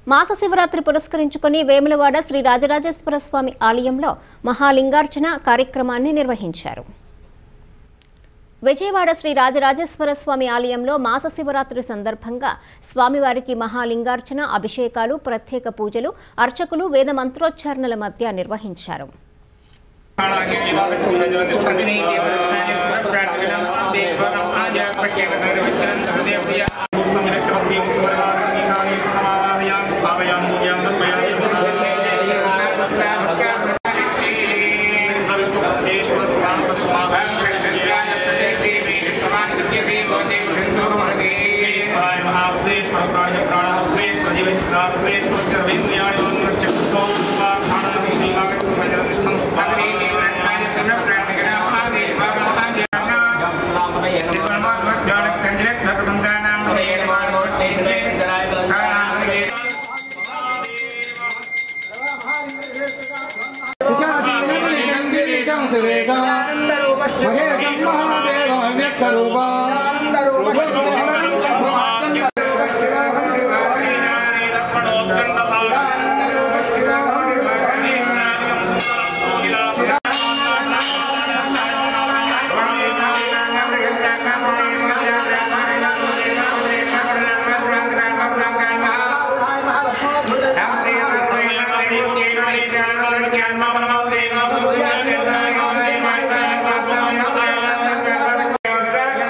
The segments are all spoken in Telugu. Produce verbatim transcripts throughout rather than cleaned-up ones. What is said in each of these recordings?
మాస శివరాత్రి పురస్కరించుకొని వేములవాడ శ్రీ రాజరాజేశ్వర స్వామి ఆలయంలో మహాలింగార్చన కార్యక్రమాన్ని నిర్వహించారు. విజయవాడ శ్రీ రాజరాజేశ్వర స్వామి ఆలయంలో మాస శివరాత్రి సందర్భంగా స్వామివారికి మహాలింగార్చన, అభిషేకాలు, ప్రత్యేక పూజలు అర్చకులు వేద మంత్రోచ్చారణల మధ్య నిర్వహించారు.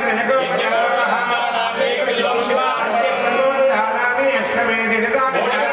Gracias.